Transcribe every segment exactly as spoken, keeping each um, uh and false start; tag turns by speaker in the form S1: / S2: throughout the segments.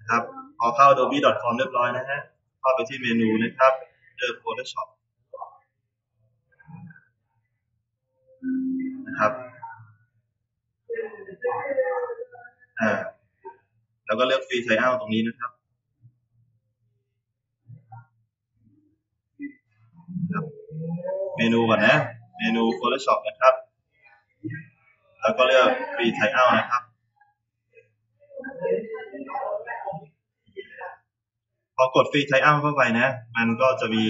S1: นะครับพอเข้า อาโดบี ดอท คอม เรียบร้อยนะฮะเข้าไปที่เมนูนะครับเลือก Photoshop นะครับอ่าแล้วก็เลือก Free Trial ตรงนี้นะครับเมนูก่อนนะเมนู Photoshop นะครับแล้วก็เลือก Free Trial นะครับพอกด Free Trial เข้าไปนะมันก็จะมี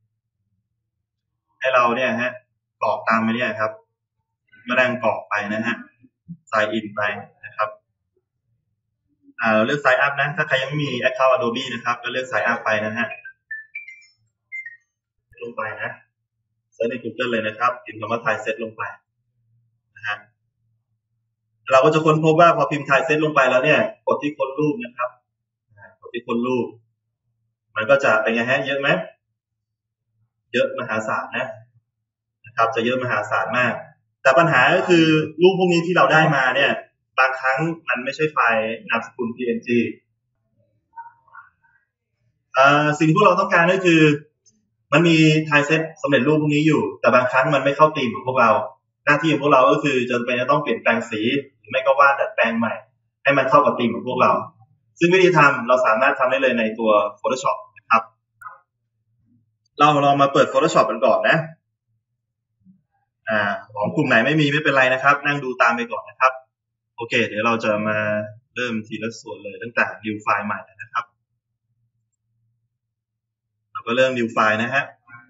S1: ให้เราเนี่ยฮะกรอกตามไปเนี่ยครับมาแรงกรอกไปนะฮะ Sign in ไปนะครับอ่าเราเลือก Sign up นะถ้าใครยังไม่มี Account Adobe นะครับก็เลือก Sign up ไปนะฮะลงไปนะเซิร์ชใน Google เลยนะครับพิมพ์คำว่า Thai Set ลงไปนะฮะเราก็จะค้นพบว่าพอพิมพ์ Thai Set ลงไปแล้วเนี่ยกดที่ค้นรูปนะครับกดที่ค้นรูปมันก็จะเป็นไงฮะเยอะไหมเยอะมหาศาลนะนะครับจะเยอะมหาศาลมากแต่ปัญหาก็คือรูปพวกนี้ที่เราได้มาเนี่ยบางครั้งมันไม่ใช่ไฟล์นามสกุล พี เอ็น จี สิ่งที่พวกเราต้องการก็คือมันมีไทยเซตสำเร็จรูปพวกนี้อยู่แต่บางครั้งมันไม่เข้าธีมของพวกเราหน้าที่ของพวกเราก็คือจำเป็นจะต้องเปลี่ยนแปลงสีหรือไม่ก็วาดดัดแปลงใหม่ให้มันเข้ากับธีมของพวกเราซึ่งวิธีทำเราสามารถทำได้เลยในตัว Photoshop นะครับเราลองมาเปิด Photoshop กันก่อนนะอ่าของกลุ่มไหนไม่มีไม่เป็นไรนะครับนั่งดูตามไปก่อนนะครับโอเคเดี๋ยวเราจะมาเริ่มทีละส่วนเลยตั้งแต่ new file ใหม่นะครับเราก็เริ่ม new file นะฮะ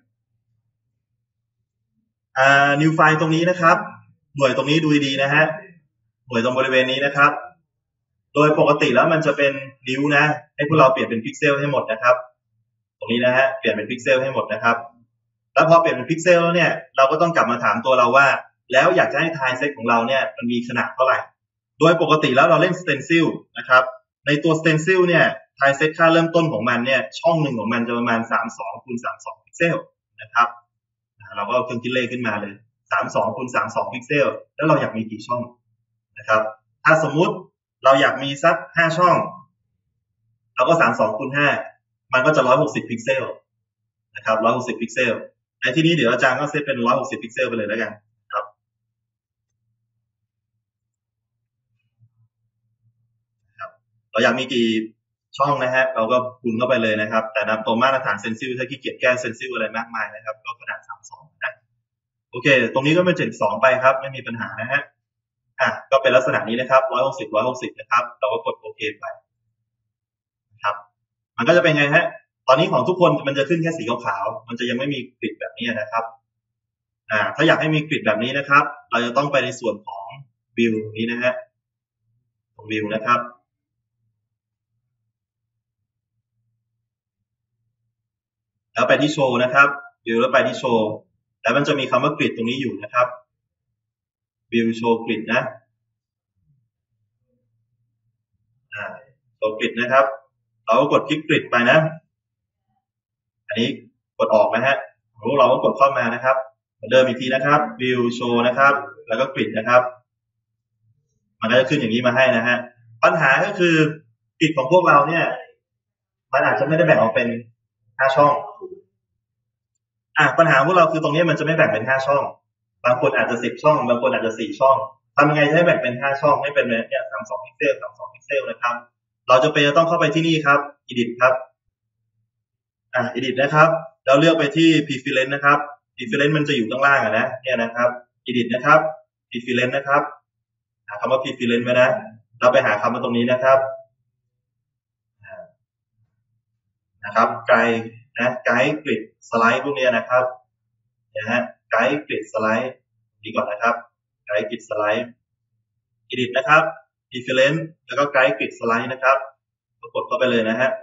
S1: อ่า new file ตรงนี้นะครับหน่วยตรงนี้ดูดีๆนะฮะหน่วยตรงบริเวณนี้นะครับโดยปกติแล้วมันจะเป็นนิ้วนะให้พวกเราเปลี่ยนเป็นพิกเซลให้หมดนะครับตรงนี้นะฮะเปลี่ยนเป็นพิกเซลให้หมดนะครับแล้วพอเปลี่ยนเป็นพิกเซลแล้วเนี่ยเราก็ต้องกลับมาถามตัวเราว่าแล้วอยากจะให้ไทม์เซตของเราเนี่ยมันมีขนาดเท่าไหร่โดยปกติแล้วเราเล่น stencil นะครับในตัว stencil เนี่ยไทม์เซตค่าเริ่มต้นของมันเนี่ยช่องหนึ่งของมันจะประมาณสามสิบสองคูณสามสิบสองพิกเซลนะครับเราก็เอาเครื่องคิดเลขขึ้นมาเลยสามสิบสองคูณสามสิบสองพิกเซลแล้วเราอยากมีกี่ช่องนะครับถ้าสมมุติเราอยากมีสักห้าช่องเราก็สามสิบสองคูณห้ามันก็จะหนึ่งร้อยหกสิบพิกเซลนะครับหนึ่งร้อยหกสิบพิกเซลในที่นี้เดี๋ยวอาจารย์ก็เซตเป็นหนึ่งร้อยหกสิบพิกเซลไปเลยแล้วกันครับครับเราอยากมีกี่ช่องนะฮะเราก็คูณเข้าไปเลยนะครับแต่นำตัวมาตรฐานเซนซิลถ้าขี้เกียจแก้เซนซิลอะไรมากมายนะครับก็ขนาดสามสิบสองนะโอเคตรงนี้ก็เป็นเจ็ดสิบสองไปครับไม่มีปัญหานะฮะอ่ะก็เป็นลักษณะนี้นะครับหนึ่งร้อยหกสิบ หนึ่งร้อยหกสิบนะครับเราก็กดโอเคไปนะครับมันก็จะเป็นไงฮะตอนนี้ของทุกคนมันจะขึ้นแค่สีขาวๆมันจะยังไม่มีกริดแบบนี้นะครับอ่าถ้าอยากให้มีกริดแบบนี้นะครับเราจะต้องไปในส่วนของวิวนี้นะฮะตรงวิวนะครับแล้วไปที่โชว์นะครับวิวแล้วไปที่โชว์แล้วมันจะมีคำว่ากริดตรงนี้อยู่นะครับวิวโชว์กริดนะอ่าโชว์กริดนะครับเราก็กดคลิกกริดไปนะอันนี้กดออกนะฮะพวกเราก็กดเข้ามานะครับเหมือนเดิมอีกทีนะครับวิวโชว์นะครับแล้วก็กริดนะครับมันก็จะขึ้นอย่างนี้มาให้นะฮะปัญหาก็คือกริดของพวกเราเนี่ยมันอาจจะไม่ได้แบ่งออกเป็นห้าช่องอ่ะปัญหาพวกเราคือตรงนี้มันจะไม่แบ่งเป็นห้าช่องบางคนอาจจะสิบช่องบางคนอาจจะสี่ช่องทำยังไงให้แบ่งเป็นห้าช่องให้เป็นเนี่ยสามสิบสองพิกเซลสามสิบสองพิกเซลนะครับเราจะเป็นจะต้องเข้าไปที่นี่ครับ edit ครับอ่ะ edit นะครับเราเลือกไปที่ preference นะครับ preference มันจะอยู่ข้างล่างอ่ะนะเนี่ยนะครับ edit นะครับ preference นะครับหาคำว่า preference ไว้นะเราไปหาคำมาตรงนี้นะครับนะครับไกด์นะไกด์กริดสไลด์พวกนี้นะครับนะฮะไกด์กริดสไลด์ดีก่อนนะครับไกด์กริดสไลด์ edit นะครับ preference แล้วก็ไกด์กริดสไลด์นะครับกดเข้าไปเลยนะฮะ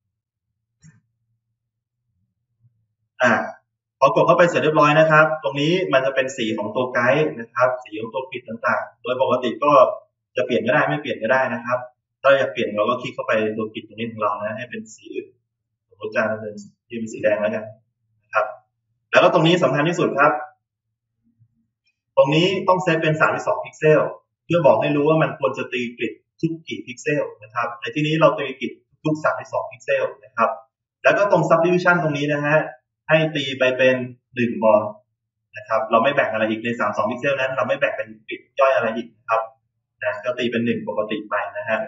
S1: อ่าพอกดเข้าไปเสร็จเรียบร้อยนะครับตรงนี้มันจะเป็นสีของตัวไกด์นะครับสีของตัวกริดต่างๆโดยปกติก็จะเปลี่ยนก็ได้ไม่เปลี่ยนก็ได้นะครับถ้าอยากเปลี่ยนเราก็คลิกเข้าไปตัวกริดตรงนี้ของเรานะให้เป็นสีอื่นสมมติจะเป็นที่เป็นสีแดงแล้วกันนะครับแล้วก็ตรงนี้สำคัญที่สุดครับตรงนี้ต้องเซตเป็นสามสิบสองพิกเซลเพื่อบอกให้รู้ว่ามันควรจะตีกริดทุกกี่พิกเซลนะครับในที่นี้เราตีกริดทุกๆสามสิบสองพิกเซลนะครับแล้วก็ตรง subdivision ตรงนี้นะฮะให้ตีไปเป็นหนึ่งบอลนะครับเราไม่แบ่งอะไรอีกในสามสิบสองพิกเซลนั้นเราไม่แบ่งเป็นปิดย่อยอะไรอีกนะครับนะก็ตีเป็นหนึ่งปกติไปนะฮะ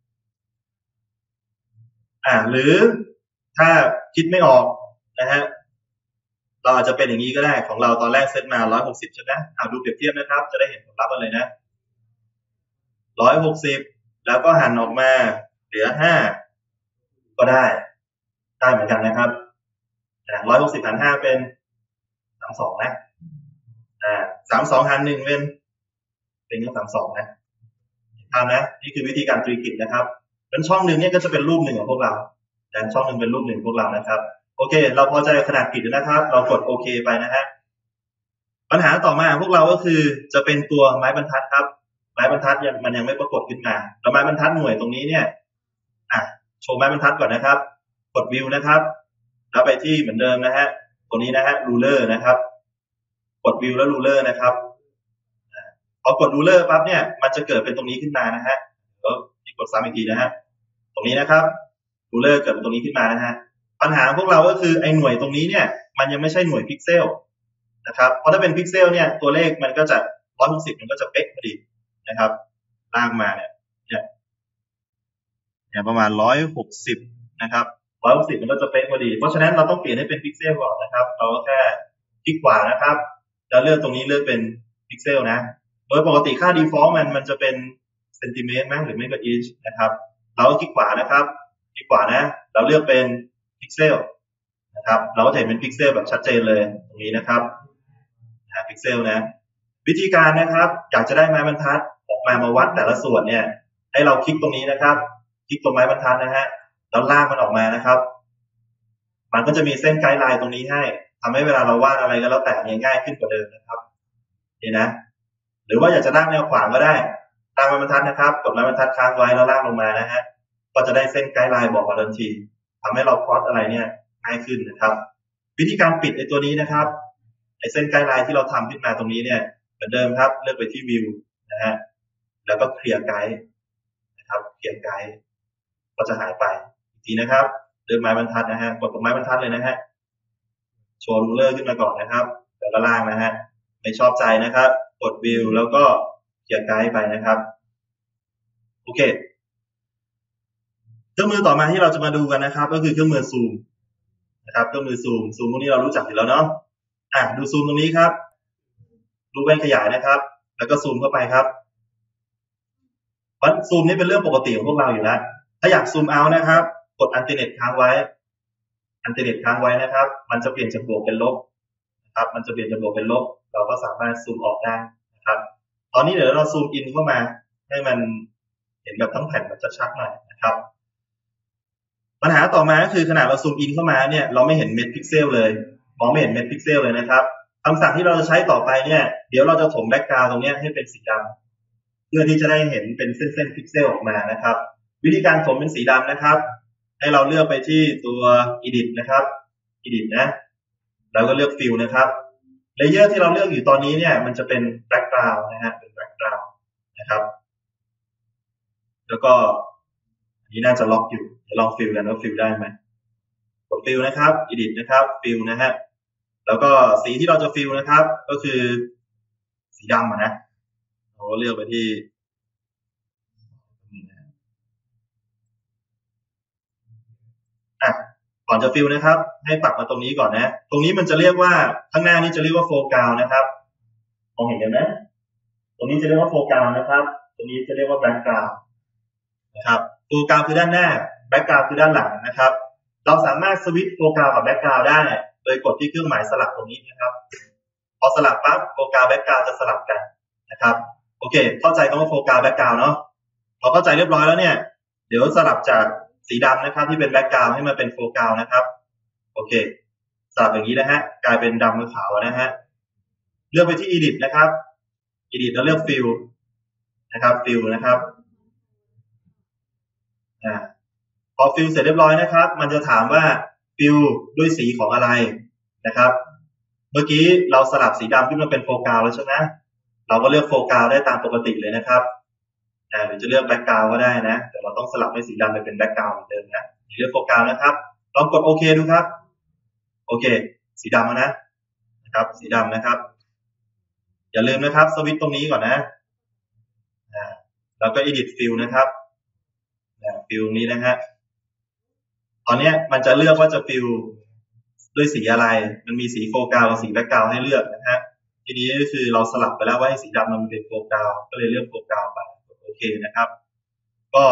S1: อ่าหรือถ้าคิดไม่ออกนะฮะเราอาจจะเป็นอย่างนี้ก็ได้ของเราตอนแรกเซตมาหนึ่งร้อยหกสิบใช่ไหมเอาดูเปรียบเทียบนะครับจะได้เห็นผลลัพธ์กันเลยนะหนึ่งร้อยหกสิบแล้วก็หันออกมาเหลือห้าก็ได้ได้เหมือนกันนะครับหนึ่งร้อยหกสิบหารห้าเป็นสามสิบสองนะอ่าสามสิบสองหารหนึ่งเป็นเป็นก็สามสิบสองนะทำนะนี่คือวิธีการตรีกิจนะครับเป็นช่องหนึ่งเนี่ยก็จะเป็นรูปหนึ่งของพวกเราแต่ช่องหนึ่งเป็นรูปหนึ่งพวกเรานะครับโอเคเราพอใจขนาดกริดนะครับเรากดโอเคไปนะฮะปัญหาต่อมาพวกเราก็คือจะเป็นตัวไม้บรรทัดครับไม้บรรทัดมันยังไม่ปรากฏขึ้นมาแล้วไม้บรรทัดหน่วยตรงนี้เนี่ยอ่ะโชว์ไม้บรรทัดก่อนนะครับกดวิวนะครับแล้วไปที่เหมือนเดิมนะฮะตรงนี้นะฮะรูเลอร์นะครับกดวิวแล้วรูเลอร์นะครับพอกดรูเลอร์ปั๊บเนี่ยมันจะเกิดเป็นตรงนี้ขึ้นมานะฮะแล้วที่กดซ้ำอีกทีนะฮะตรงนี้นะครับรูเลอร์เกิดเป็นตรงนี้ขึ้นมานะฮะปัญหาพวกเราก็คือไอ้หน่วยตรงนี้เนี่ยมันยังไม่ใช่หน่วยพิกเซลนะครับเพราะถ้าเป็นพิกเซลเนี่ยตัวเลขมันก็จะหนึ่งร้อยหกสิบมันก็จะเป๊ะพอดีนะครับลากมาเนี่ยเนี่ยเนี่ยประมาณหนึ่งร้อยหกสิบนะครับหนึ่งร้อยหกสิบมันก็จะเป๊ะพอดีเพราะฉะนั้นเราต้องเปลี่ยนให้เป็นพิกเซลก่อนนะครับเราก็แค่คลิกขวานะครับแล้วเลือกตรงนี้เลือกเป็นพิกเซลนะโดยปกติค่า default มันมันจะเป็นเซนติเมตรมั้งหรือไม่ก็อินช์นะครับเราก็คลิกขวานะครับคลิกขวานะเราเลือกเป็นพิกเซลนะครับเราก็จะเห็นเป็นพิกเซลแบบชัดเจนเลยตรงนี้นะครับหาพิกเซลนะวิธีการนะครับอยากจะได้ไม้บรรทัดออกมามาวัดแต่ละส่วนเนี่ยให้เราคลิกตรงนี้นะครับคลิกตรงไม้บรรทัดนะฮะแล้วลากมันออกมานะครับมันก็จะมีเส้นไกด์ไลน์ตรงนี้ให้ทำให้เวลาเราวาดอะไรก็แล้วแต่เนี่ยง่ายขึ้นกว่าเดิมนะครับนี่นะหรือว่าอยากจะลากแนวขวางก็ได้ลากไม้บรรทัดนะครับกดไม้บรรทัดค้างไว้แล้วลากลงมานะฮะก็จะได้เส้นไกด์ไลน์บอกมาทันทีทำให้เราพลอตอะไรเนี่ยง่ายขึ้นนะครับวิธีการปิดไอ้ตัวนี้นะครับไอ้เส้นไกด์ไลน์ที่เราทำขึ้นมาตรงนี้เนี่ยเหมือนเดิมครับเลือกไปที่วิวนะฮะแล้วก็เคลียร์ไกด์นะครับเคลียร์ไกด์ก็จะหายไปอีกทีนะครับเลือกไม้บรรทัดนะฮะกดตรงไม้บรรทัดเลยนะฮะโชว์รูเลอร์ขึ้นมาก่อนนะครับแล้วก็ล่างนะฮะไม่ชอบใจนะครับกดวิวแล้วก็เคลียร์ไกด์ไปนะครับโอเคเครื่องมือต่อมาที่เราจะมาดูกันนะครับก็คือเครื่องมือซูมนะครับเครื่องมือซูมซูมตรงนี้เรารู้จักอยู่แล้วเนาะอ่ะดูซูมตรงนี้ครับดูแว่นขยายนะครับแล้วก็ซูมเข้าไปครับวันซูมนี่เป็นเรื่องปกติของพวกเราอยู่แล้วถ้าอยากซูมเอานะครับกดอัลเทอร์เนทค้างไว้อัลเทอร์เนทค้างไว้นะครับมันจะเปลี่ยนจากบวกเป็นลบนะครับมันจะเปลี่ยนจากบวกเป็นลบเราก็สามารถซูมออกได้นะครับตอนนี้เดี๋ยวเราซูมอินเข้ามาให้มันเห็นแบบทั้งแผ่นมันจะชัดหน่อยนะครับปัญหาต่อมาก็คือขนาดเราซูมอินเข้ามาเนี่ยเราไม่เห็นเม็ดพิกเซลเลยมองไม่เห็นเม็ดพิกเซลเลยนะครับคำสั่งที่เราจะใช้ต่อไปเนี่ยเดี๋ยวเราจะถมแบ็กกราวด์ตรงนี้ให้เป็นสีดำเพื่อที่จะได้เห็นเป็นเส้นๆพิกเซลออกมานะครับวิธีการถมเป็นสีดำนะครับให้เราเลือกไปที่ตัว edit นะครับ edit นะแล้วก็เลือก fill นะครับเลเยอร์ที่เราเลือกอยู่ตอนนี้เนี่ยมันจะเป็น background นะฮะเป็น background นะครับแล้วก็นี่น่าจะล็อกอยู่เดี๋ยวลองฟิลกันว่าฟิลได้ไหมกดฟิลนะครับ edit นะครับฟิลนะฮะแล้วก็สีที่เราจะฟิลนะครับก็คือสีดำนะเราเลือกไปที่อ่ะก่อนจะฟิลนะครับให้ปรับมาตรงนี้ก่อนนะตรงนี้มันจะเรียกว่าข้างหน้านี้จะเรียกว่าโฟกัสนะครับมองเห็นกันไหมตรงนี้จะเรียกว่าโฟกัสนะครับตรงนี้จะเรียกว่าแบ็กกราวด์นะครับโฟกัสคือด้านหน้าแบ็กกราวด์คือด้านหลังนะครับเราสามารถสวิตช์โฟกัสกับแบ็กกราวด์ได้โดยกดที่เครื่องหมายสลับตรงนี้นะครับพอสลับปั๊บโฟกัสแบ็กกราวด์จะสลับกันนะครับโอเคเข้าใจคำว่าโฟกัสแบ็กกราวด์เนาะพอเข้าใจเรียบร้อยแล้วเนี่ยเดี๋ยวสลับจากสีดำนะครับที่เป็นแบ็กกราวด์ให้มาเป็นโฟกัสนะครับโอเคสลับอย่างนี้นะฮะกลายเป็นดำกับขาวนะฮะเลือกไปที่ edit นะครับ edit แล้วเลือก fill นะครับ fill นะครับอ่าพอ fill เสร็จเรียบร้อยนะครับมันจะถามว่า fill ด้วยสีของอะไรนะครับเมื่อกี้เราสลับสีดำขึ้นมาเป็นโฟกัสแล้วใช่ไหมเราก็เลือกโฟกัสได้ตามปกติเลยนะครับนะหรือจะเลือกแบ็กกราวด์ก็ได้นะแต่เราต้องสลับให้สีดำไปเป็นแบ็กกราวด์เหมือนเดิมนะเลือกโฟกัสนะครับลองกดโอเคดูครับโอเคสีดำแล้วนะนะครับสีดำนะครับอย่าลืมนะครับสวิตช์ตรงนี้ก่อนนะแล้วก็ edit fill นะครับฟิลนี้นะฮะตอนนี้มันจะเลือกว่าจะฟิลด้วยสีอะไรมันมีสีโฟกัสกับสีแบ็กกราวด์ให้เลือกนะฮะทีนี้ก็คือเราสลับไปแล้วว่าให้สีดำมันเป็นโฟกัสก็เลยเลือกโฟกัสไปโอเคนะครับก็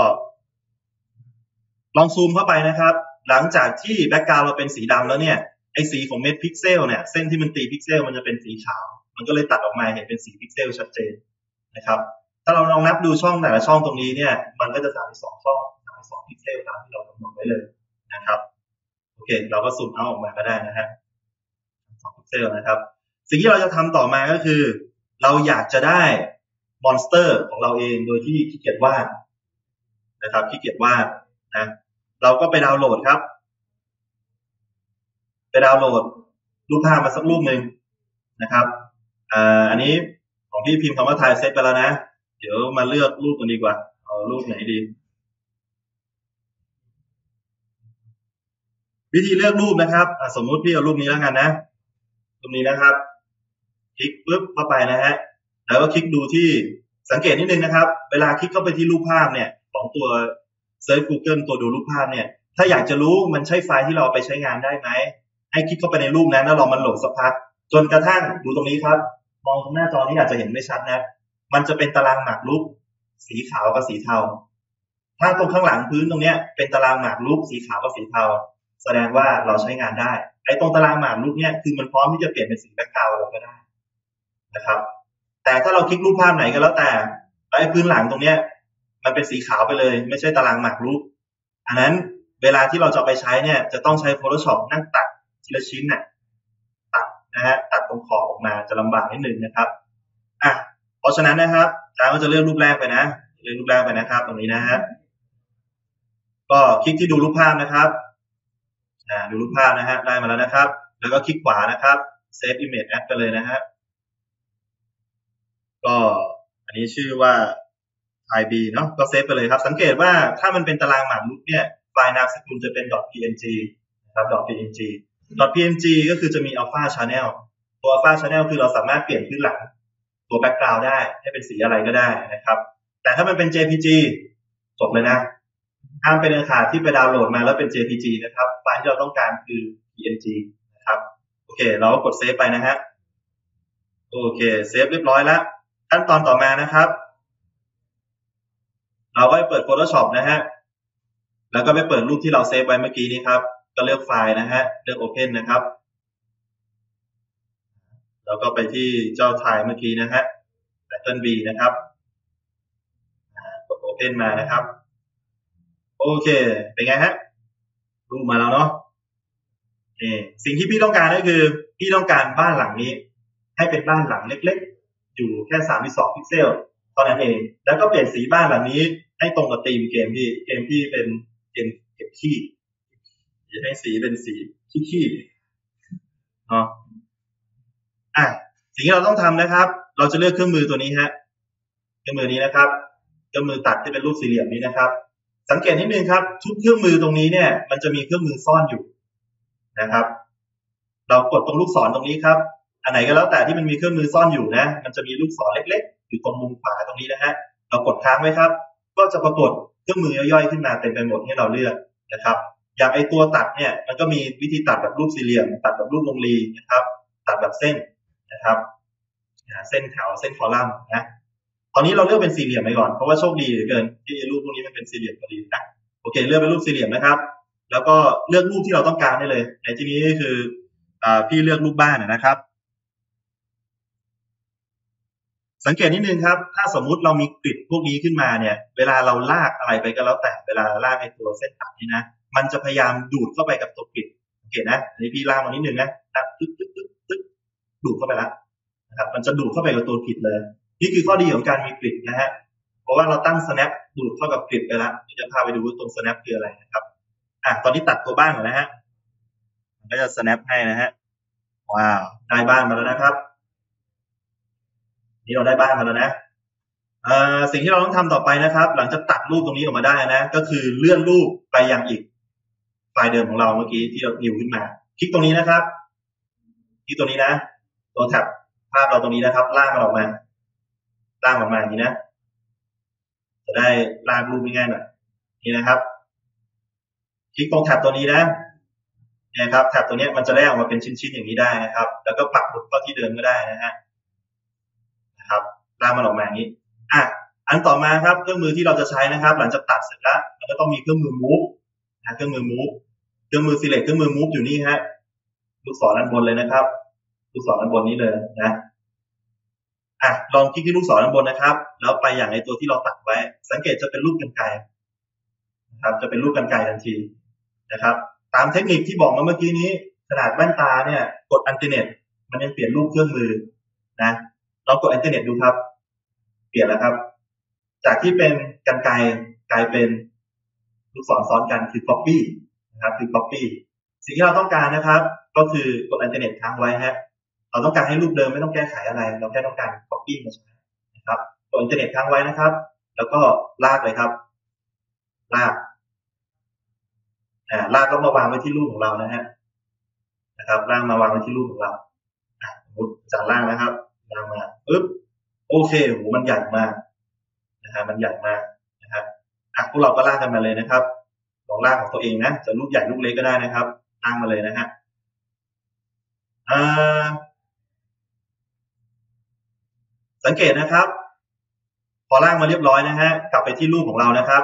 S1: ลองซูมเข้าไปนะครับหลังจากที่แบ็กกราวด์เราเป็นสีดำแล้วเนี่ยไอสีของเม็ดพิกเซลเนี่ยเส้นที่มันตีพิกเซลมันจะเป็นสีขาวมันก็เลยตัดออกมาเห็นเป็นสีพิกเซลชัดเจนนะครับถ้าเราลองนับดูช่องแต่ละช่องตรงนี้เนี่ยมันก็จะสามสิบสองช่องสามสิบสองพิกเซลตามที่เรากำหนดไว้เลยนะครับโอเคเราก็ซูมเอาออกมาก็ได้นะฮะสองพิกเซลนะครับสิ่งที่เราจะทำต่อมาก็คือเราอยากจะได้มอนสเตอร์ของเราเองโดยที่ขี้เกียจวาดนะครับขี้เกียจวาดนะเราก็ไปดาวน์โหลดครับไปดาวน์โหลดรูปภาพมาสักรูปหนึ่งนะครับอ่าอันนี้ของพี่พิมพ์คำว่า Tile Set ไปแล้วนะเดี๋ยวมาเลือกรูปกันดีกว่าเอารูปไหนดีวิธีเลือกรูปนะครับสมมุติพี่เอารูปนี้แล้วกันนะรูปนี้นะครับคลิกปุ๊บเข้าไปนะฮะแล้วก็คลิกดูที่สังเกตนิดนึงนะครับเวลาคลิกเข้าไปที่รูปภาพเนี่ยของตัว Search Google ตัวดูรูปภาพเนี่ยถ้าอยากจะรู้มันใช่ไฟล์ที่เราไปใช้งานได้ไหมให้คลิกเข้าไปในรูปนั้นแล้วรอมันโหลดสักพักจนกระทั่งดูตรงนี้ครับมองหน้าจอนี้อาจจะเห็นไม่ชัดนะมันจะเป็นตารางหมากรุกสีขาวกับสีเทาถ้าตรงข้างหลังพื้นตรงนี้เป็นตารางหมากรุกสีขาวกับสีเทาแสดงว่าเราใช้งานได้ไอ้ตรงตารางหมากรุกเนี่ยคือมันพร้อมที่จะเปลี่ยนเป็นสีแบ็คกราวด์เราก็ได้นะครับแต่ถ้าเราคลิกรูปภาพไหนก็แล้วแต่ไอ้พื้นหลังตรงนี้มันเป็นสีขาวไปเลยไม่ใช่ตารางหมากรุกอันนั้นเวลาที่เราจะไปใช้เนี่ยจะต้องใช้ Photoshop นั่งตัดทีละชิ้นน่ะตัดนะฮะตัดตรงขอบออกมาจะลำบากนิดนึงนะครับอ่ะเพราะฉะนั้นนะครับอาจารย์ก็จะเลือกรูปแรกไปนะเลือกรูปแรกไปนะครับตรงนี้นะฮะก็คลิกที่ดูรูปภาพนะครับอ่าดูรูปภาพนะฮะได้มาแล้วนะครับแล้วก็คลิกขวานะครับ Save Image As ไปเลยนะฮะก็อันนี้ชื่อว่า Tile B เนาะก็เซฟไปเลยครับสังเกตว่าถ้ามันเป็นตารางหมากรุกเนี่ยไฟล์นามสกุลจะเป็น .png นะครับ .png .png ก็คือจะมี alpha channel ตัว alpha channel คือเราสามารถเปลี่ยนพื้นหลังตัว background ได้ให้เป็นสีอะไรก็ได้นะครับแต่ถ้ามันเป็น jpg จบเลยนะห้ามเป็นอันขาดที่ไปดาวน์โหลดมาแล้วเป็น jpg นะครับไฟล์ที่เราต้องการคือ png นะครับโอเคเราก็กดเซฟไปนะฮะโอเคเซฟเรียบร้อยแล้วขั้นตอนต่อมานะครับเราก็ไปเปิด Photoshop นะฮะแล้วก็ไปเปิดรูปที่เราเซฟไว้เมื่อกี้นี้ครับก็เลือกไฟล์นะฮะเลือก Open นะครับแล้วก็ไปที่เจ้า Tile เมื่อกี้นะฮะ Pattern B นะครับกด Open มานะครับโอเคเป็นไงฮะรูปมาแล้วเนาะสิ่งที่พี่ต้องการก็คือพี่ต้องการบ้านหลังนี้ให้เป็นบ้านหลังเล็กๆอยู่แค่สามสิบสองพิกเซลเท่านั้นเองแล้วก็เปลี่ยนสีบ้านหลังนี้ให้ตรงกับธีมเกมที่เกมที่เป็นเกมเก็บขี้จะให้สีเป็นสีขี้ๆเนาะอ่ะสิ่งที่เราต้องทำนะครับเราจะเลือกเครื่องมือตัวนี้ฮะเครื่องมือนี้นะครับเครื่องมือตัดที่เป็นรูปสี่เหลี่ยมนี้นะครับสังเกตนิดนึงครับทุกเครื่องมือตรงนี้เนี่ยมันจะมีเครื่องมือซ่อนอยู่นะครับเรากดตรงลูกศรตรงนี้ครับอันไหนก็แล้วแต่ที่มันมีเครื่องมือซ่อนอยู่นะมันจะมีลูกศรเล็กๆอยู่ตรงมุมขวาตรงนี้นะฮะเรากดค้างไว้ครับก็จะปรากฏเครื่องมือย่อยๆขึ้นมาเต็มไปหมดให้เราเลือกนะครับอย่างไอตัวตัดเนี่ยมันก็มีวิธีตัดแบบรูปสี่เหลี่ยมตัดแบบรูปวงรีนะครับตัดแบบเส้นนะครับเส้นแถวเส้นคอลัมน์นะตอนนี้เราเลือกเป็นสี่เหลี่ยมไปก่อนเพราะว่าโชคดีเหลือเกินที่รูปพวกนี้มันเป็นสี่เหลี่ยมพอดีนะโอเคเลือกเป็นรูปสี่เหลี่ยมนะครับแล้วก็เลือกรูปที่เราต้องการได้เลยในที่นี้ก็คือพี่เลือกรูปบ้านนะครับสังเกตนิดนึงครับถ้าสมมุติเรามีกริดพวกนี้ขึ้นมาเนี่ยเวลาเราลากอะไรไปก็แล้วแต่เวลาลากไอ้ตัวเส้นตัดนี่นะมันจะพยายามดูดเข้าไปกับตัวกริดโอเคนะอันนี้พี่ลากมานิดนึงนะตัดตึ๊ดตึ๊ดตึ๊ดตึ๊ดดูดเข้าไปแล้วนะครับมันจะดูดเข้าไปกับตัวกริดเลยนี่คือข้อดีของการมีกริดนะฮะเพราะว่าเราตั้ง snap ดูดเข้ากับกริดไปแล้วจะพาไปดูว่าตรง snap คืออะไรนะครับอ่ะตอนนี้ตัดตัวบ้านก่อนนะฮะมันก็จะ snap ให้นะฮะว้าวได้บ้านมาแล้วนะครับนี่เราได้บ้านมาแล้วนะสิ่งที่เราต้องทำต่อไปนะครับหลังจากตัดรูปตรงนี้ออกมาได้นะก็คือเลื่อนรูปไปยังอีกไฟล์เดิมของเราเมื่อกี้ที่เรานิวขึ้นมาคลิกตรงนี้นะครับคลิกตรงนี้นะตัวแท็บภาพเราตรงนี้นะครับลากมันออกมาลากมันมาอย่างนี้นะจะได้ลากรูปง่ายๆหน่อยนี่นะครับคลิกตรงแท็บตัวนี้นะเนี่ยครับแท็บตัวนี้มันจะแยกออกมาเป็นชิ้นๆอย่างนี้ได้นะครับแล้วก็ปักหมุดเข้าที่เดิมก็ได้นะฮะนะครับลากมันออกมาอย่างนี้อ่ะอันต่อมาครับเครื่องมือที่เราจะใช้นะครับหลังจากตัดเสร็จแล้วมันก็ต้องมีเครื่องมือ move นะเครื่องมือ move เครื่องมือ select เครื่องมือ move อยู่นี่ฮะลูกศรด้านบนเลยนะครับลูกศรด้านบนนี้เลยนะอ่ะลองคลิกที่ลูกศรด้านบนนะครับแล้วไปอย่างในตัวที่เราตัดไว้สังเกตจะเป็นรูปกรรไกรนะครับจะเป็นรูปกรรไกรทันทีนะครับตามเทคนิคที่บอกมาเมื่อกี้นี้ขนาดแว่นตาเนี่ยกดอัลเทอร์เนทมันยังเปลี่ยนรูปเครื่องมือนะลองกดอัลเทอร์เนทดูครับเปลี่ยนแล้วครับจากที่เป็นกรรไกรกลายเป็นลูกศรซ้อนกันคือ copy นะครับคือ copy สิ่งที่เราต้องการนะครับก็คือกดอัลเทอร์เนทค้างไว้ฮะเราต้องการให้รูปเดิมไม่ต้องแก้ไขอะไรเราแค่ต้องการ copy มาใช้นะครับกดอัลเทอร์เนทค้างไว้นะครับแล้วก็ลากเลยครับลากอ่าลากแล้วมาวางไว้ที่รูปของเรานะฮะนะครับลากมาวางไว้ที่รูปของเราอ่าสมมติจากล่างนะครับลากมาปึ๊บโอเคโหมันใหญ่มากนะฮะมันใหญ่มากนะครับอ่ะพวกเราก็ลากกันมาเลยนะครับลองลากของตัวเองนะจะลูกใหญ่ลูกเล็กก็ได้นะครับลากมาเลยนะฮะอ่าสังเกตนะครับพอลากมาเรียบร้อยนะฮะกลับไปที่รูปของเรานะครับ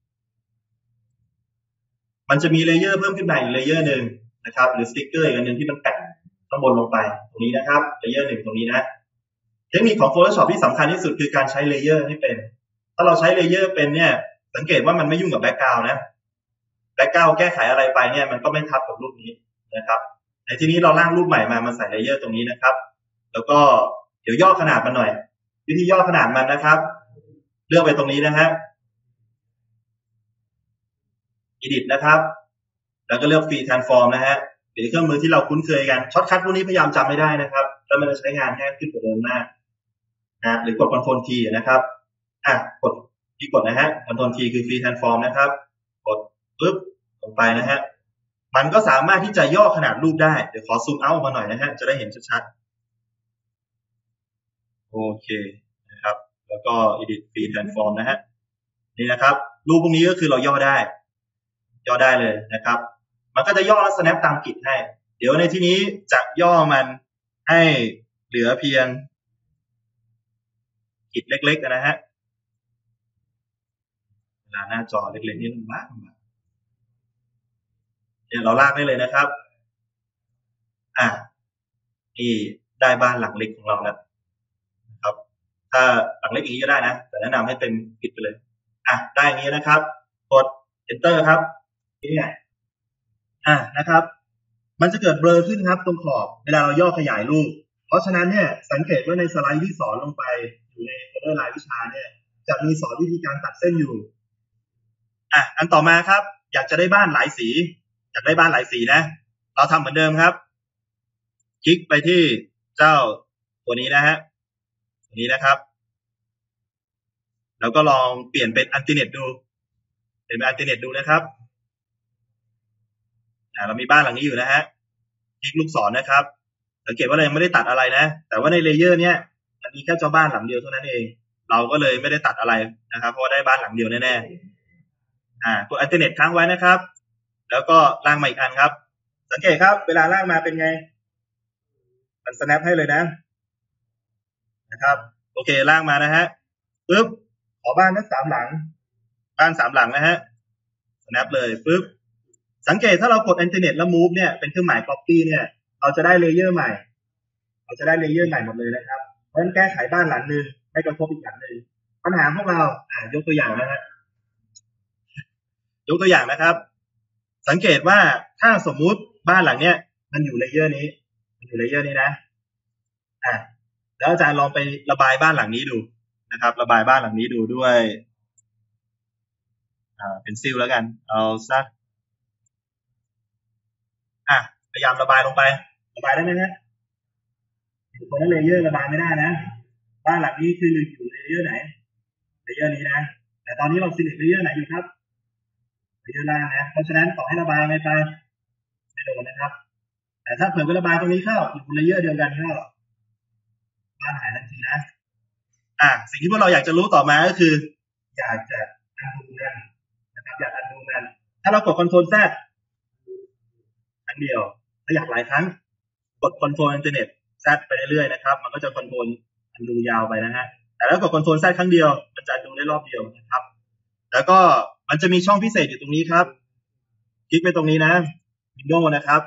S1: มันจะมีเลเยอร์เพิ่มขึ้นมาอีกเลเยอร์หนึ่งนะครับหรือสติ๊กเกอร์อีกอันหนึ่งที่มันแปะข้างบนลงไปตรงนี้นะครับเลเยอร์หนึ่งตรงนี้นะเทคนิคของ Photoshop ที่สำคัญที่สุดคือการใช้เลเยอร์ให้เป็นถ้าเราใช้เลเยอร์เป็นเนี่ยสังเกตว่ามันไม่ยุ่งกับแบ็กกราวด์นะแบ็กกราวด์แก้ไขอะไรไปเนี่ยมันก็ไม่ทับกับรูปนี้นะครับในที่นี้เราล่างรูปใหม่มามาใส่เลเยอร์ตรงนี้นะครับแล้วก็เดี๋ยวย่อขนาดมันหน่อยวิธีย่อขนาดมันนะครับเลือกไปตรงนี้นะฮะ edit นะครับแล้วก็เลือก free transform นะฮะหรือเครื่องมือที่เราคุ้นเคยกันช็อตคัทพวกนี้พยายามจำไม่ได้นะครับแล้วมันจะใช้งานง่ายขึ้นกว่าเดิมมากนะหรือกด control T นะครับอ่ะกดที่กดนะฮะ control T คือ free transform นะครับกดปึ๊บลงไปนะฮะมันก็สามารถที่จะย่อขนาดรูปได้เดี๋ยวขอซูมเอาท์มาหน่อยนะฮะจะได้เห็นชัดๆโอเคนะครับแล้วก็ edit free transform นะฮะนี่นะครับรูปพวกนี้ก็คือเราย่อได้ย่อได้เลยนะครับมันก็จะย่อแล้ว snap ตามกิจให้เดี๋ยวในที่นี้จะย่อมันให้เหลือเพียงกิจเล็กๆนะฮะเวลาหน้าจอเล็กๆนี่ลำบากเดี๋ยวเราลากได้เลยนะครับอ่ะนี่ได้บ้านหลังเล็กของเราแล้วนะครับถ้าหลังเล็กอย่างนี้ก็ได้นะแต่แนะนำให้เต็มกิจไปเลยอ่ะได้อย่างนี้นะครับกด enter ครับนี่ไงอ่ะนะครับมันจะเกิดเบลอขึ้นครับตรงขอบเวลาเราย่อขยายรูปเพราะฉะนั้นเนี่ยสังเกตว่าในสไลด์ที่สอนลงไปอยู่ในโฟลเดอร์รายวิชาเนี่ยจะมีสอนวิธีการตัดเส้นอยู่อ่ะอันต่อมาครับอยากจะได้บ้านหลายสีอยากได้บ้านหลายสีนะเราทำเหมือนเดิมครับคลิกไปที่เจ้าตัวนี้นะฮะตัวนี้นะครับแล้วก็ลองเปลี่ยนเป็นอัลเทอร์เนทดูเปลี่ยนเป็นอัลเทอร์เนทดูนะครับอ่าเรามีบ้านหลังนี้อยู่นะฮะคลิกลูกศรนะครับสังเกตว่าเรายังไม่ได้ตัดอะไรนะแต่ว่าในเลเยอร์เนี้ยมันมีแค่เจ้าบ้านหลังเดียวเท่านั้นเองเราก็เลยไม่ได้ตัดอะไรนะครับเพราะว่าได้บ้านหลังเดียวแน่ๆอ่ากดอัลเทอร์เนทค้างไว้นะครับแล้วก็ล่างมาอีกอันครับสังเกตครับเวลาล่างมาเป็นไงมัน snap ให้เลยนะนะครับโอเคล่างมานะฮะปึ๊บขอบ้านทั้งสามหลังบ้านสามหลังนะฮะ snap เลยปึ๊บสังเกตถ้าเรากด Internet แล้ว move เนี่ยเป็นเครื่องหมาย copy เนี่ยเราจะได้เลเยอร์ใหม่เราจะได้เลเยอร์ใหม่หมดเลยนะครับเพราะฉะนั้นแก้ไขบ้านหลังนึงให้กระทบอีกหลังนึงปัญหาพวกเราอ่ายกตัวอย่างนะฮะยกตัวอย่างนะครับสังเกตว่าถ้าสมมุติบ้านหลังเนี้ยมันอยู่เลเยอร์นี้มันอยู่เลเยอร์นี้นะอ่ะแล้วอาจารย์ลองไประบายบ้านหลังนี้ดูนะครับระบายบ้านหลังนี้ดูด้วยอ่าเป็นซิลแล้วกันเอาสักอ่ะพยายามระบายลงไประบายได้ไหมฮะอยู่คนละเลเยอร์ระบายไม่ได้นะบ้านหลังนี้คืออยู่เลเยอร์ไหนเลเยอร์นี้นะแต่ตอนนี้เรา select เลเยอร์ไหนอยู่ครับเลเยอร์ล่างนะเพราะฉะนั้นต่อให้ระบายไงไปไม่โดนนะครับแต่ถ้าเผื่อไประบายตรงนี้เข้าอยู่บนเลเยอร์เดียวกันเข้าบ้านหายทันทีนะอ่ะสิ่งที่พวกเราอยากจะรู้ต่อมาก็คืออยากจะอันดูมันนะครับอยากอันดูมันถ้าเรากด Ctrl Z ครั้งเดียวถ้าอยากหลายครั้งกด Ctrl Internet Z ไปเรื่อยๆนะครับมันก็จะ Ctrl อันดูยาวไปนะฮะแต่แล้วกด Ctrl Z ครั้งเดียวมันจะอันดูได้รอบเดียวนะครับแล้วก็มันจะมีช่องพิเศษอยู่ตรงนี้ครับคลิกไปตรงนี้นะ Windows นะครับ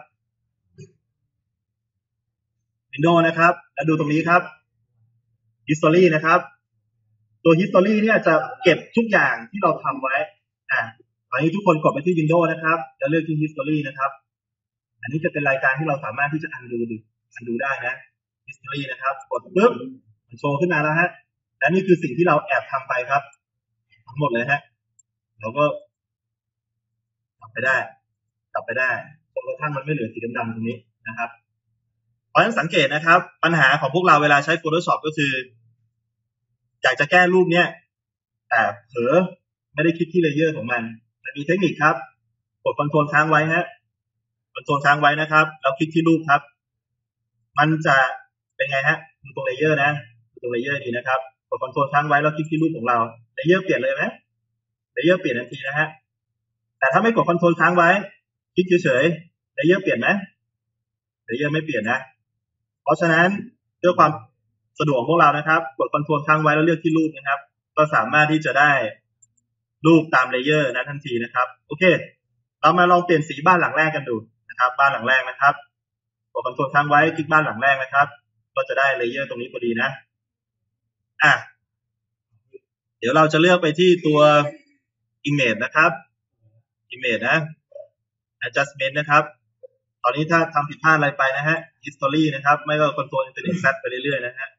S1: Windows นะครับแล้วดูตรงนี้ครับ History นะครับตัว History เนี่ยจะเก็บทุกอย่างที่เราทำไว้อ่ะตอนนี้ทุกคนกดไปที่ Windows นะครับแล้วเลือกที่ History นะครับอันนี้จะเป็นรายการที่เราสามารถที่จะ undo ดู undo ได้นะ History นะครับกดปุ๊บมันโชว์ขึ้นมาแล้วฮะและนี่คือสิ่งที่เราแอบทำไปครับทั้งหมดเลยฮะเราก็กลับไปได้กลับไปได้จนกระทั่งมันไม่เหลือสีดำๆตรงนี้นะครับเพราะฉะนั้นสังเกตนะครับปัญหาของพวกเราเวลาใช้ Photoshop ก็คืออยากจะแก้รูปเนี้ยแต่เผลอไม่ได้คลิกที่เลเยอร์ของมันมันมีเทคนิคครับกดคอนโทรลค้างไว้ฮะคอนโทรลค้างไว้นะครับแล้วคลิกที่รูปครับมันจะเป็นไงฮะดูตรงเลเยอร์นะดูตรงเลเยอร์ดีนะครับกดคอนโทรลค้างไว้แล้วคลิกที่รูปของเราเลเยอร์เปลี่ยนเลยไหมเลเยอร์เปลี่ยนทันทีนะฮะแต่ถ้าไม่กดคอนโทรลค้างไว้คลิกเฉยๆเลเยอร์เปลี่ยนไหมเลเยอร์ไม่เปลี่ยนนะเพราะฉะนั้นเพื่อความสะดวกของพวกเรานะครับกดคอนโทรลค้างไว้แล้วเลือกที่รูปนะครับก็สามารถที่จะได้รูปตามเลเยอร์นั้นทันทีนะครับโอเคเรามาลองเปลี่ยนสีบ้านหลังแรกกันดูนะครับบ้านหลังแรกนะครับกดคอนโทรลค้างไว้คลิกบ้านหลังแรกนะครับก็จะได้เลเยอร์ตรงนี้พอดีนะอ่ะเดี๋ยวเราจะเลือกไปที่ตัว image นะครับ image นะ adjustment นะครับตอนนี้ถ้าทำผิดพลาดอะไรไปนะฮะ history นะครับไม่ก็ control internet Z ไปเรื่อยๆนะฮะ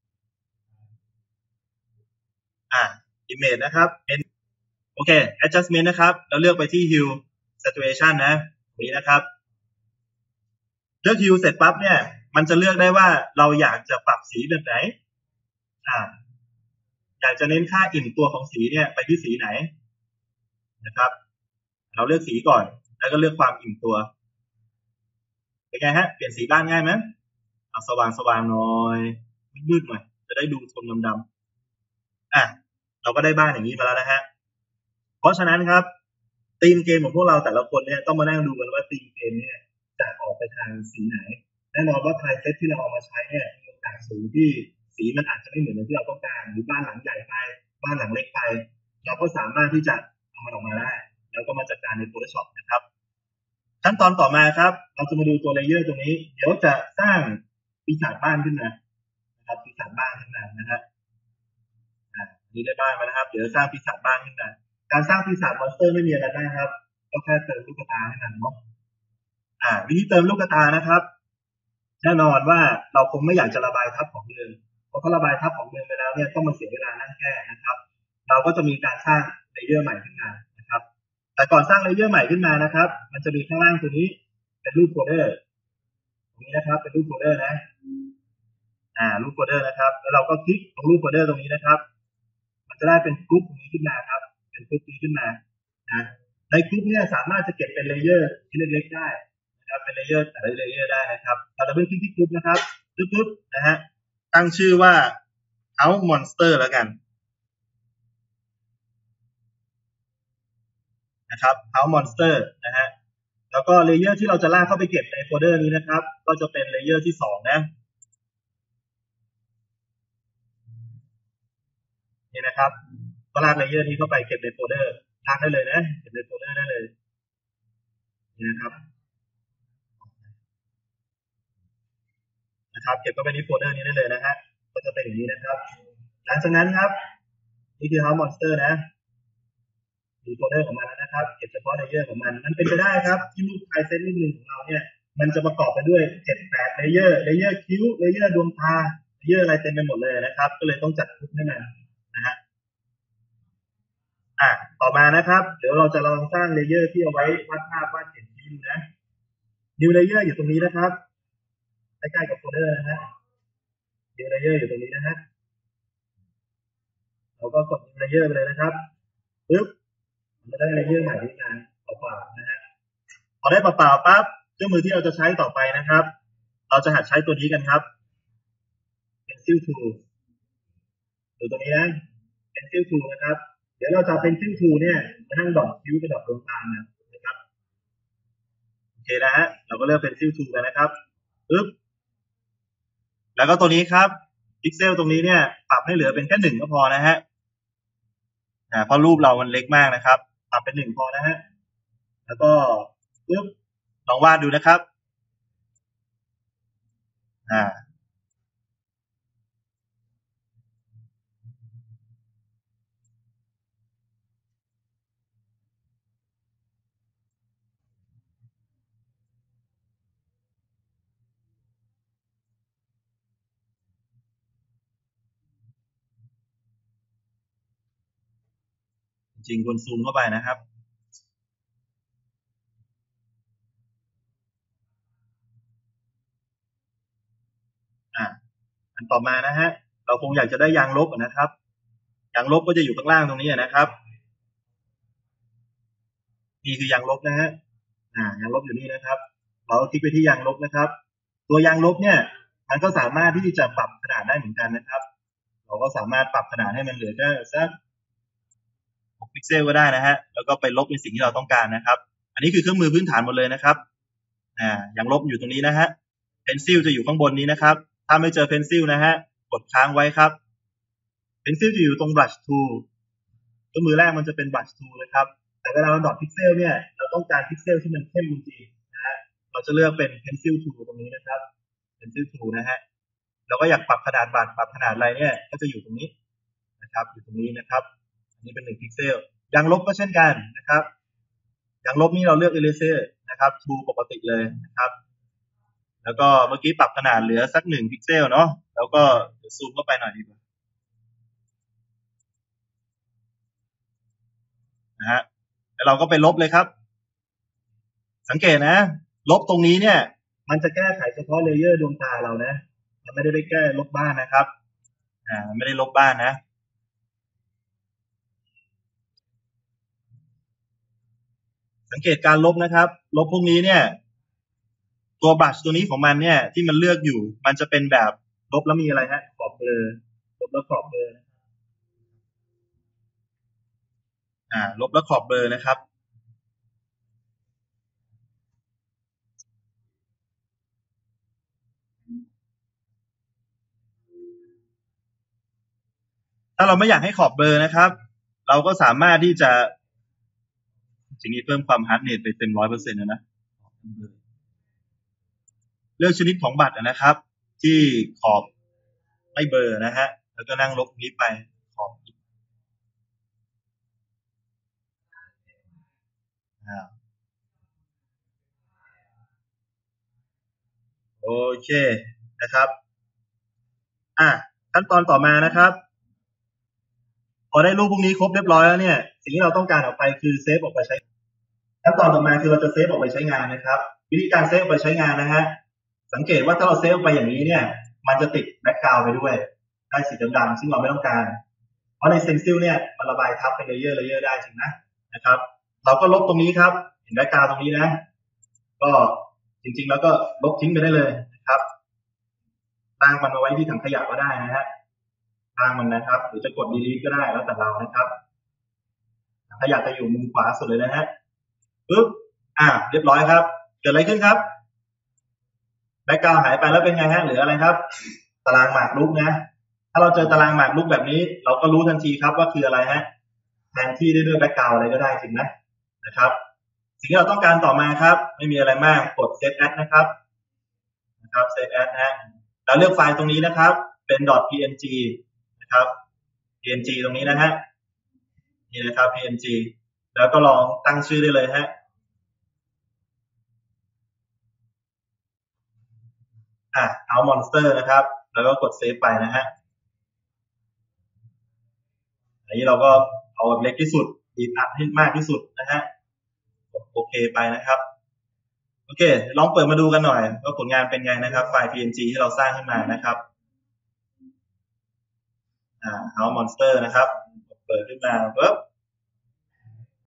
S1: อ่ะ image นะครับเป็นโอเค adjustment นะครับเราเลือกไปที่ hue saturation นะตรงนี้นะครับเลือก hue เสร็จปั๊บเนี่ยมันจะเลือกได้ว่าเราอยากจะปรับสีแบบไหนอ่าอยากจะเน้นค่าอิ่มตัวของสีเนี่ยไปที่สีไหนนะครับเราเลือกสีก่อนแล้วก็เลือกความอิ่มตัวเป็นไงฮะเปลี่ยนสีบ้านง่ายไหมเอาสว่างสว่างหน่อยมืดๆหน่อยจะได้ดูโทนดำๆอ่ะเราก็ได้บ้านอย่างนี้มาแล้วนะฮะเพราะฉะนั้นครับธีมเกมของพวกเราแต่ละคนเนี่ยต้องมานั่งดูกันว่าธีมเกมเนี่ยจะออกไปทางสีไหนแน่นอนว่าไทเซตที่เราเอามาใช้เนี่ยมีโอกาสสูงที่สีมันอาจจะไม่เหมือนที่เราต้องการหรือบ้านหลังใหญ่ไปบ้านหลังเล็กไปเราก็สามารถที่จะเอามันออกมาได้แล้วก็มาจัดการใน Photoshop นะครับขั้นตอนต่อมาครับเราจะมาดูตัวเลเยอร์ตรงนี้เดี๋ยวจะสร้างปีศาจบ้านขึ้นมานะครับปีศาจบ้านขึ้นมานะฮะอ่านี่ได้บ้านมานะครับเดี๋ยวสร้างปีศาจบ้านขึ้นมาการสร้างปีศาจมอนสเตอร์ไม่มีอะไรมากครับก็แค่เติมลูกตาให้มันเนาะอ่าวิธีเติมลูกตานะครับแน่นอนว่าเราคงไม่อยากจะระบายทับของเดิมเพราะถ้าระบายทับของเดิมไปแล้วเนี่ยต้องมาเสียเวลานั่งแก้นะครับเราก็จะมีการสร้างเลเยอร์ใหม่ขึ้นมานะครับแต่ก่อนสร้างเลเยอร์ใหม่ขึ้นมานะครับมันจะมีข้างล่างตัวนี้เป็นรูปโฟลเดอร์ตรงนี้นะครับเป็นรูปโฟลเดอร์นะอ่ารูปโฟลเดอร์นะครับแล้วเราก็คลิกตรงรูปโฟลเดอร์ตรงนี้นะครับมันจะได้เป็นกรุ๊ปนี้ขึ้นมาครับเป็นกรุ๊ปนี้ขึ้นมานะในกรุ๊ปเนี่ยสามารถจะเก็บเป็นเลเยอร์ที่เล็กๆได้นะครับเป็นเลเยอร์แต่ละเลเยอร์ได้นะครับเราจะเพิ่งคลิกที่กรุ๊ปนะครับปึ๊บๆนะฮะตั้งชื่อว่า House Monster แล้วกันนะครับ House Monster นะฮะแล้วก็เลเยอร์ที่เราจะลากเข้าไปเก็บในโฟลเดอร์นี้นะครับก็จะเป็นเลเยอร์ที่สองนะนี่นะครับก็ลากเลเยอร์นี้เข้าไปเก็บในโฟลเดอร์ลากได้เลยนะเก็บในโฟลเดอร์ได้เลยนี่นะครับนะครับเก็บเข้าไปในโฟลเดอร์นี้ได้เลยนะฮะก็จะเป็นอย่างนี้นะครับหลังจากนั้นครับนี่คือ House Monster นะมีโฟลเดอร์ของมันแล้วนะครับเก็บเฉพาะเลเยอร์ของมันมันเป็นไปได้ครับที่รูปไทเซตรูปหนึ่งของเราเนี่ยมันจะประกอบไปด้วยเจ็ดแปดเลเยอร์เลเยอร์คิ้วเลเยอร์ดวงตาเลเยอร์อะไรเต็มไปหมดเลยนะครับก็เลยต้องจัดกรุ๊ปให้มันนะฮะอ่ะต่อมานะครับเดี๋ยวเราจะลองสร้างเลเยอร์ที่เอาไว้วาดภาพวาดเขียนคิ้วนะ New Layer อยู่ตรงนี้นะครับใกล้ๆกับโฟลเดอร์นะฮะ New Layer อยู่ตรงนี้นะฮะเราก็กดเลเยอร์ไปเลยนะครับปึ๊บมันจะได้เลเยอร์ใหม่ที่งานเปล่าๆนะฮะพอได้เปล่าๆปั๊บเครื่องมือที่เราจะใช้ต่อไปนะครับเราจะหัดใช้ตัวนี้กันครับ pencil tool ดูตรงนี้นะ pencil tool นะครับเดี๋ยวเราจะ pencil tool เนี่ยมานั่งดอทคิ้วกับดอทดวงตานะครับโอเคนะฮะเราก็เลือก pencil tool กันนะครับปึ๊บแล้วก็ตัวนี้ครับพิกเซลตรงนี้เนี่ยปรับให้เหลือเป็นแค่หนึ่งก็พอนะฮะอ่าเพราะรูปเรามันเล็กมากนะครับปรับเป็นหนึ่งพอนะฮะแล้วก็ปึ๊บลองวาดดูนะครับอ่าจริงควรซูมเข้าไปนะครับอ่าอันต่อมานะฮะเราคงอยากจะได้ยางลบนะครับยางลบก็จะอยู่ข้างล่างตรงนี้นะครับนี่คือยางลบนะฮะอ่ายางลบอยู่นี่นะครับเราคลิกไปที่ยางลบนะครับตัวยางลบเนี่ยมันก็สามารถที่จะปรับขนาดได้เหมือนกันนะครับเราก็สามารถปรับขนาดให้มันเหลือแค่สักหกพิกเซลก็ได้นะฮะแล้วก็ไปลบในสิ่งที่เราต้องการนะครับอันนี้คือเครื่องมือพื้นฐานหมดเลยนะครับอ่ายางลบอยู่ตรงนี้นะฮะเพนซิลจะอยู่ข้างบนนี้นะครับถ้าไม่เจอเพนซิลนะฮะกดค้างไว้ครับเพนซิลจะอยู่ตรง brush tool เครื่องมือแรกมันจะเป็น brush tool นะครับแต่เวลาเราดอทพิกเซลเนี่ยเราต้องการพิกเซลที่มันเข้มจริงๆนะฮะเราจะเลือกเป็น pencil tool ตรงนี้นะครับ pencil tool นะฮะเราก็อยากปรับขนาดบัตรปรับขนาดอะไรเนี่ยก็จะอยู่ตรงนี้นะครับอยู่ตรงนี้นะครับอันนี้เป็นหนึ่งพิกเซลยางลบก็เช่นกันนะครับยางลบนี่เราเลือก eraser นะครับ tool ปกติเลยนะครับแล้วก็เมื่อกี้ปรับขนาดเหลือสักหนึ่งพิกเซลเนาะแล้วก็ซูมเข้าไปหน่อยดีกว่านะฮะแล้วเราก็ไปลบเลยครับสังเกตนะลบตรงนี้เนี่ยมันจะแก้ไขเฉพาะเลเยอร์ดวงตาเรานะมันไม่ได้ไปแก้ลบบ้านนะครับอ่าไม่ได้ลบบ้านนะสังเกตการลบนะครับลบพวกนี้เนี่ยตัวบลัชตัวนี้ของมันเนี่ยที่มันเลือกอยู่มันจะเป็นแบบลบแล้วมีอะไรฮะขอบเบลอลบแล้วขอบเบลออ่าลบแล้วขอบเบลอนะครับถ้าเราไม่อยากให้ขอบเบลอนะครับเราก็สามารถที่จะจริงๆเพิ่มความฮาร์ดเนสไปเต็มร้อยเปอร์เซ็นต์นะเลือกชนิดของบัตรนะครับที่ขอบไม่เบลอนะฮะแล้วก็นั่งลบนี้ไปขอบอ่าโอเคนะครับอ่ะขั้นตอนต่อมานะครับพอได้รูปพวกนี้ครบเรียบร้อยแล้วเนี่ยสิ่งที่เราต้องการออกไปคือเซฟออกไปใช้ขั้นตอนต่อมาคือเราจะเซฟออกไปใช้งานนะครับวิธีการเซฟออกไปใช้งานนะฮะสังเกตว่าถ้าเราเซฟไปอย่างนี้เนี่ยมันจะติดแบ็กกราวด์ไปด้วยได้สีดำๆซึ่งเราไม่ต้องการเพราะในเซนซิลเนี่ยมันระบายทับเป็นเลเยอร์เลเยอร์ได้จริงนะนะครับเราก็ลบตรงนี้ครับเห็นแบ็กกราวด์ตรงนี้นะก็จริงๆแล้วก็ลบทิ้งไปได้เลยนะครับตั้งมันมาไว้ที่ถังขยะก็ได้นะฮะตั้งมันนะครับหรือจะกด delete ก็ได้แล้วแต่เรานะครับถังขยะจะอยู่มุมขวาสุดเลยนะฮะปึ๊บอ่าเรียบร้อยครับเกิดอะไรขึ้นครับแบ็กกราวด์หายไปแล้วเป็นไงฮะหรืออะไรครับตารางหมากรุกนะถ้าเราเจอตารางหมากรุกแบบนี้เราก็รู้ทันทีครับว่าคืออะไรฮะแทนที่ได้ด้วยแบ็กกราวด์อะไรก็ได้จริงไหมนะครับสิ่งที่เราต้องการต่อมาครับไม่มีอะไรมากกด save as นะครับนะครับ save as นะฮะแล้วเลือกไฟล์ตรงนี้นะครับเป็น .png นะครับ png ตรงนี้นะฮะนี่นะครับ png แล้วก็ลองตั้งชื่อได้เลยฮะอ่ะเอา monster นะครับแล้วก็กด save ไปนะฮะอันนี้เราก็เอาแบบเล็กที่สุดบีบอัดให้มากที่สุดนะฮะกดโอเคไปนะครับโอเคลองเปิดมาดูกันหน่อยว่าผลงานเป็นไงนะครับไฟล์ พี เอ็น จี ที่เราสร้างขึ้นมานะครับอ่า House Monster นะครับเปิดขึ้นมาปุ๊บ